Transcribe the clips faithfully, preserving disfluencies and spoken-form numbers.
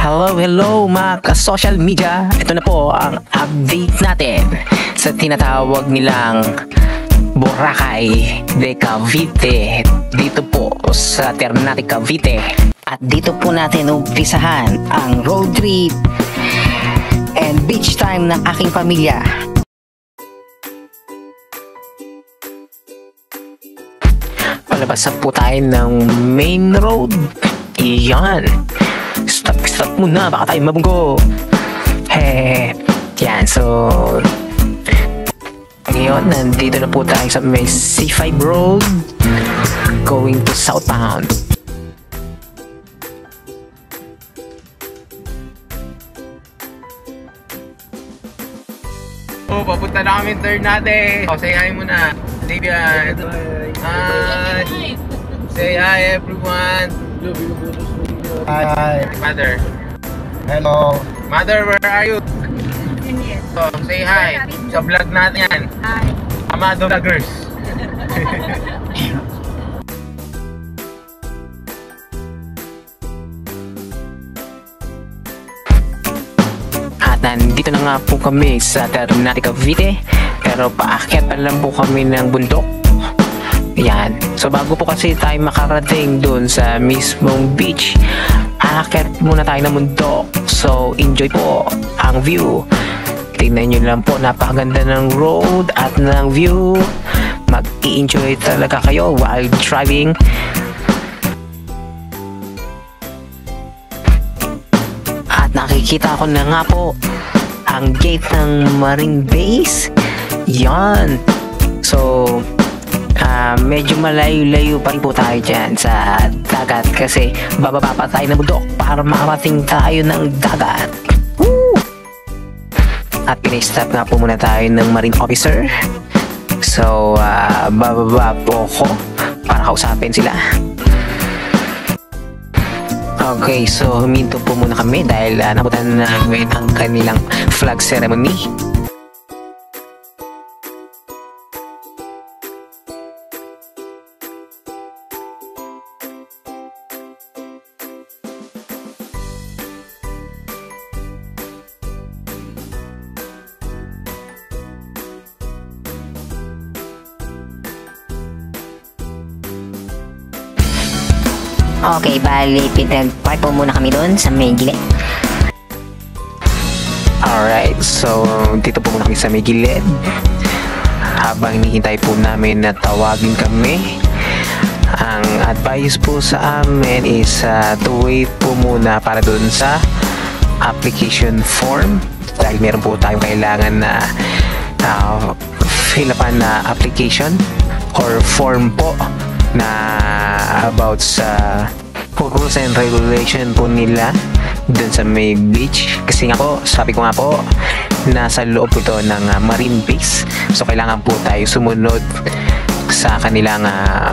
Hello, hello mga ka-social media. Ito na po ang update natin sa tinatawag nilang Boracay de Cavite dito po sa Ternate, Cavite. At dito po natin umpisahan ang road trip and beach time ng aking pamilya. Palabas na po tayo ng main road. Iyan. Stop, stop muna, baka tayo mabunggo. He, yan, so ngayon, nandito na po tayo sa may C five road going to southbound. Oh, papunta na kami Ternate. Oh, say hi muna. Davian. Hi. Say hi everyone. Hi. Mother. Hello. Mother, where are you? So, say hi. Sa vlog natin yan. Hi. Amado Vloggers. At nandito na nga po kami sa Ternate, Cavite. Pero paakyat pa lang po kami ng bundok. Yan. So bago po kasi tayo makarating dun sa mismong beach, aakyat muna tayo ng bundok. So enjoy po ang view. Tingnan nyo lang po, napakaganda ng road at ng view. Mag-i-enjoy talaga kayo while driving. At nakikita ko na nga po ang gate ng Marine Base. Yan. So Uh, medyo malayo-layo pa rin po tayo dyan sa dagat kasi bababa pa tayo ng bundok para makarating tayo ng dagat. Woo! At pinay-stop nga po muna tayo ng marine officer. So uh, bababa po ako para kausapin sila. Okay, so huminto po muna kami dahil uh, nabutan na namin ang kanilang flag ceremony. Okay, bali, pinag-park po muna kami doon sa may gilid. Alright, so dito po muna kami sa may gilid. Habang hinihintay po namin na tawagin kami, ang advice po sa amin is uh, to wait po muna para doon sa application form. Dahil meron po tayong kailangan na uh, fill up na application or form po na about sa rules and regulation po nila dun sa may beach. Kasi nga po, sabi ko nga po, nasa loob po ito ng uh, Marine Base. So kailangan po tayo sumunod sa kanilang uh,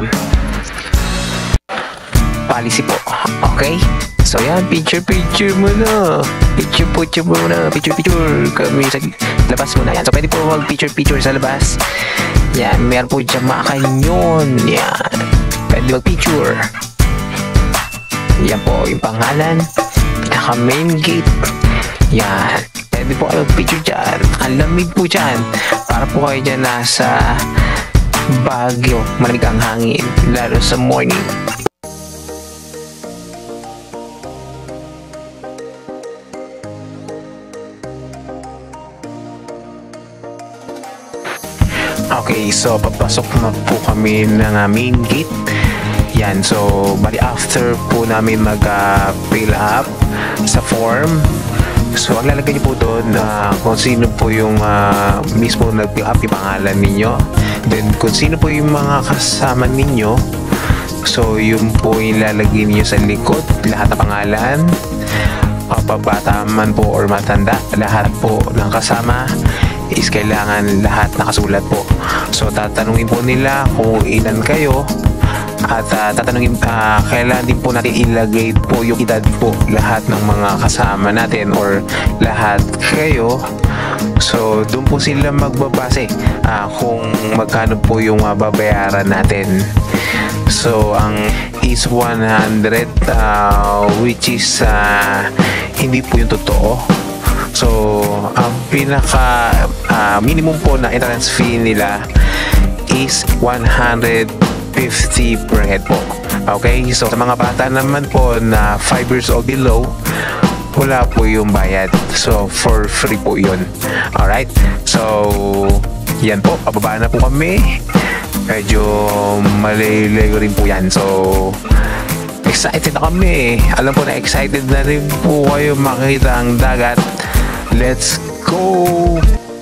policy po. Okay? So yan, picture picture muna. Picture picture muna. Picture picture kami sa labas muna yan. So pwede po mag picture picture sa labas. Yan, meron po dyan mga kanyon. Yan, pwede mag picture. Yan po yung pangalan. Pinaka main gate. Yan, pwede po kayo mag picture dyan. Ang lamig po dyan. Para po kayo dyan nasa Baguio. Malamig ang hangin, lalo sa morning. Okay, so papasok na po kami ng uh, main gate. Yan, so bali after po namin mag-fill uh, up sa form, so ang lalagay niyo po doon uh, kung sino po yung uh, mismo nag-fill up yung pangalan ninyo. Then kung sino po yung mga kasama ninyo, so yun po yung lalagay niyo sa likod, lahat ng pangalan, pabata man po or matanda, lahat po ng kasama is kailangan lahat nakasulat po. So tatanungin po nila kung ilan kayo at uh, tatanungin uh, kailangan din po natin ilagay po yung edad po lahat ng mga kasama natin or lahat kayo. So doon po sila magbabase uh, kung magkano po yung uh, babayaran natin. So ang is one hundred uh, which is uh, hindi po yung totoo. So, ang pinaka uh, minimum po na entrance fee nila is one hundred fifty per head po. Okay? So, sa mga bata naman po na five years old below, wala po yung bayad. So, for free po yun. Alright? So, yan po. Pababa na po kami. Medyo malayo rin po yan. So, excited na kami. Alam po na excited na rin po kayo makita ang dagat. Let's go!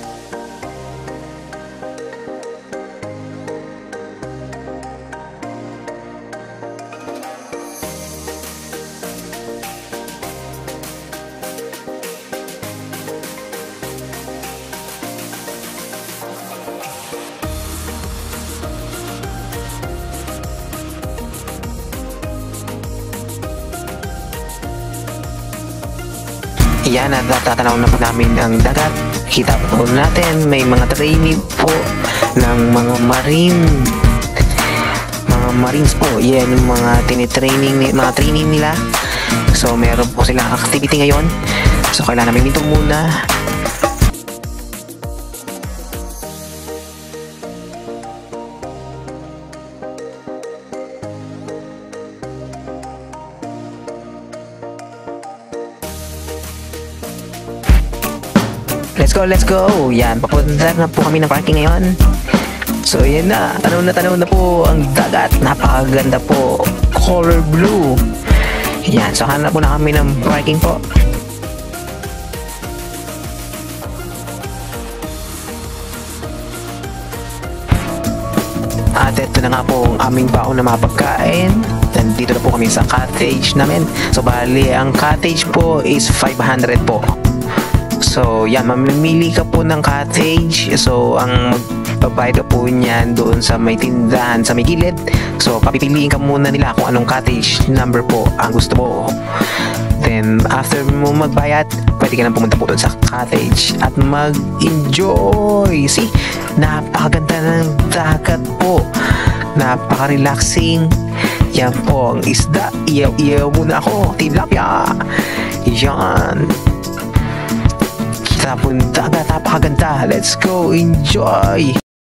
Yan, at natatanaw na po namin ang dagat. Kita po natin, may mga training po ng mga marine. Mga marines po. Yan yung mga tinitraining, mga training nila. So, meron po silang activity ngayon. So, kailangan namin ito muna. Let's go, let's go! Yan, papunta na po kami ng parking ngayon. So, yan na. Tanaw na tanaw na po ang dagat. Napakaganda po. Color blue. Yan, so hanap po na kami ng parking po. At ito na nga po ang aming baon na mapagkain. Nandito na po kami sa cottage namin. So, bali, ang cottage po is five hundred po. So, yan, mamimili ka po ng cottage. So, ang magbabayad ka po niyan doon sa may tindahan, sa may gilid. So, papipiliin ka muna nila kung anong cottage number po ang gusto mo. Then, after mo magbayad, pwede ka nang pumunta po doon sa cottage at mag-enjoy. See, napakaganda ng dagat po. Napaka-relaxing. Yan po ang isda. Iyaw-iyaw muna ako. Tilapia. Yan. Tapon dagat, napakaganda. Let's go, enjoy!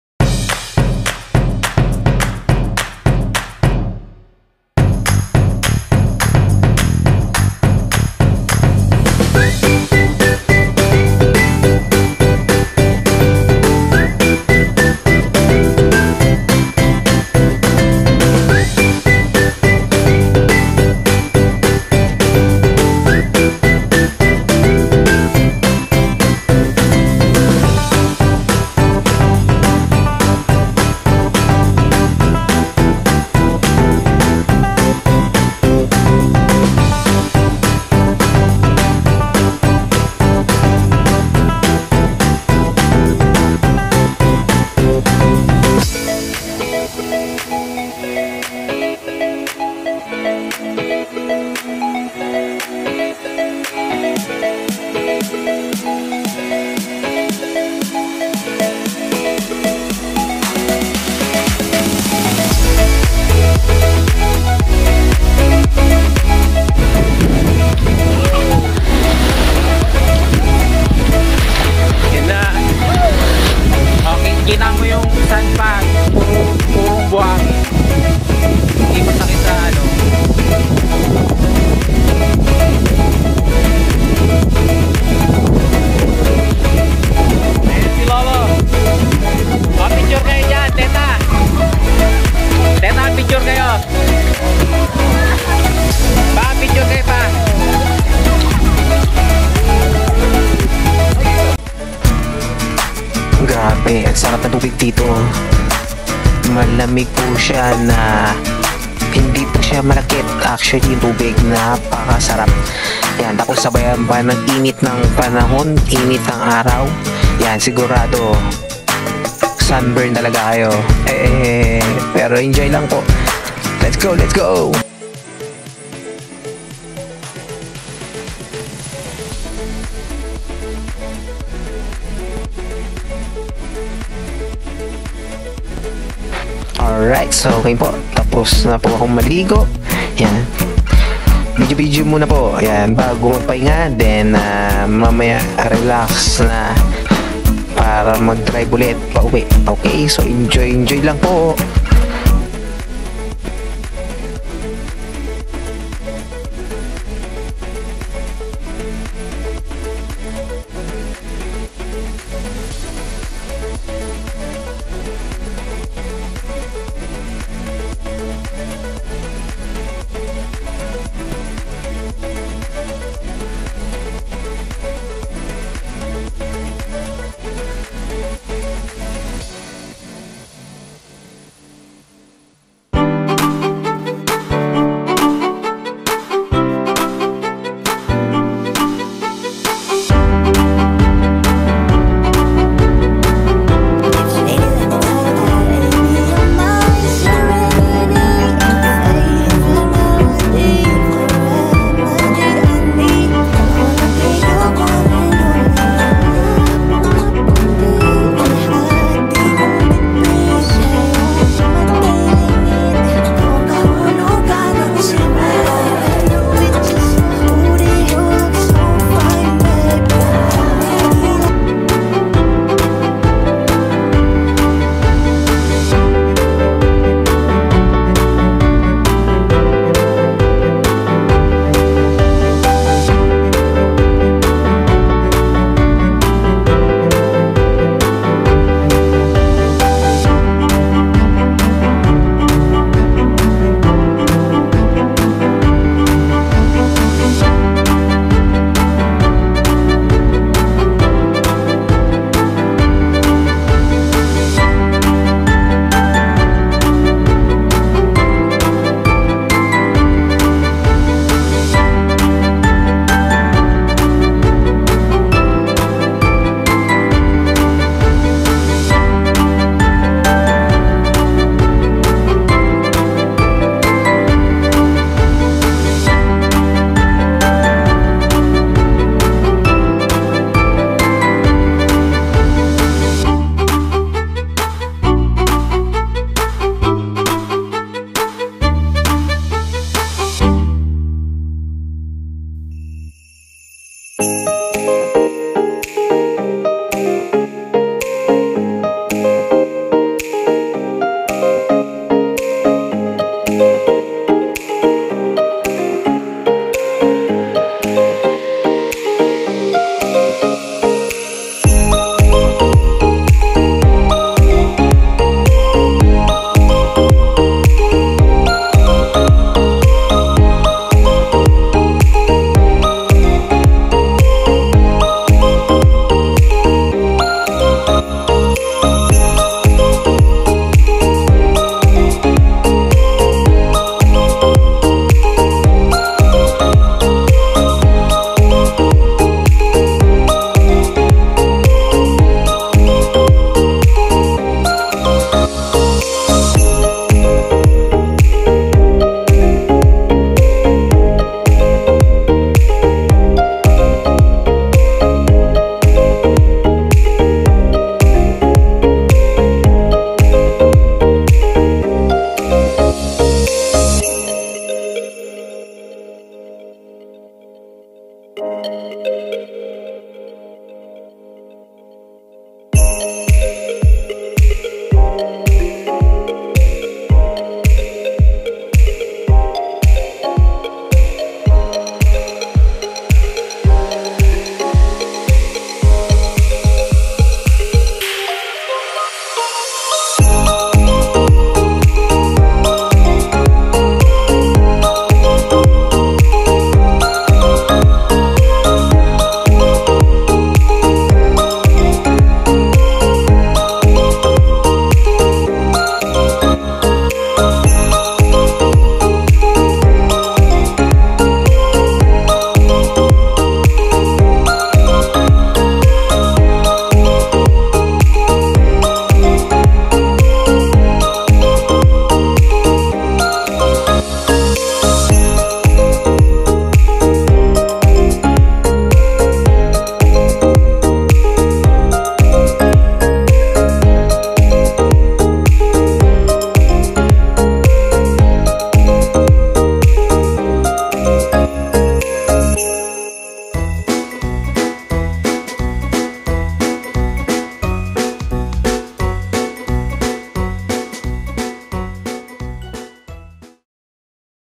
Grabe, ang sarap na tubig dito. Malamig po siya na hindi po siya malakit. Actually, yung tubig napakasarap. Yan, tapos sabayan pa ng init ng panahon, init ng araw. Yan, sigurado sunburn talaga kayo. Eh, pero enjoy lang po. Let's go, let's go! Alright, so okay po. Tapos na po akong maligo. Yan. video-video muna po. Ayan, bago magpahinga. Then, uh, mamaya relax na para mag-drive ulit pauwi. Okay, so enjoy, enjoy lang po.